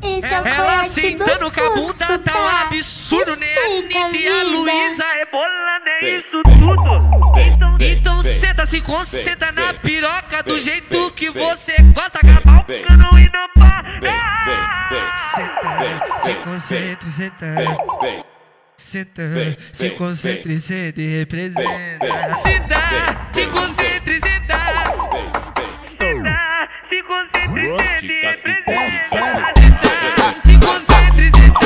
Esse é o Ela coiote dos sentando com a bunda fluxos, tá um tá? absurdo, né? A Explica, Anitta e a vida. Luísa rebolando, é isso tudo. Então senta, se concentra na piroca do jeito que você gosta. Acabar o cano e não para. Senta, se concentre, senta. Senta, se concentre, senta e representa. Senta, se concentre, senta. Senta, se concentre, senta e representa. Senta, se concentre, senta.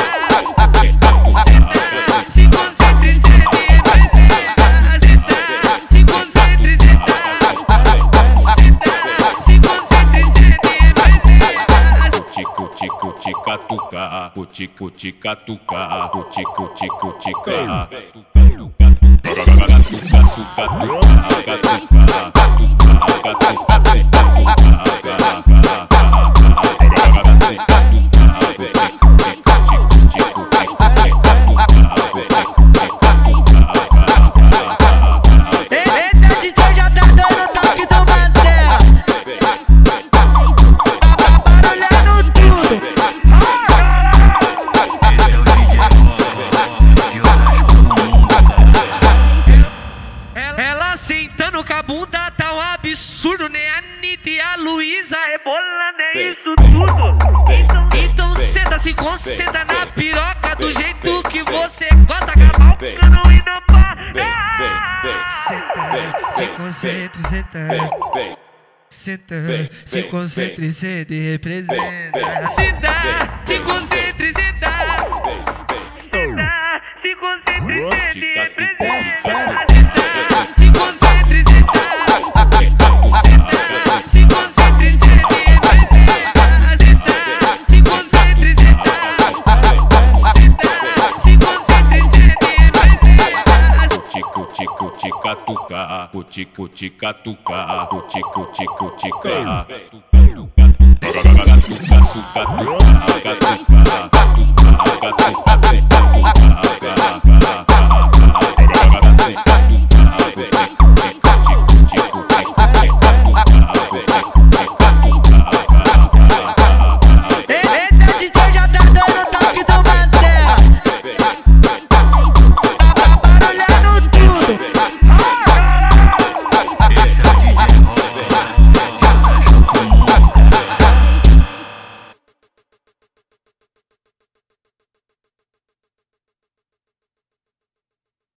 Senta, se concentre, senta e representa. Senta, se concentre, senta. Senta, se concentre, senta e representa. Cuticatuca, cuticatuca, cuticatuca. Esse é o DJ, já tá dando toque do Mandela. Tá barulhando tudo. Esse é o DJ de Osasco do mundo. Ela sentando com a bunda tá um absurdo, né? A Anitta e a Luísa rebolando, é isso tudo. Então senta, se concentra na piroca do jeito que você gosta. Acabar o cano e não para. Senta, se concentre, senta. Senta, se concentre, senta e representa. Senta, se concentre, senta. Senta, se concentre, senta e representa. Senta, se concentre, senta. Senta, se concentre, senta e representa. Senta, se concentre, senta. Senta, se concentre, senta e representa. Cuticatuca, cuticatuca.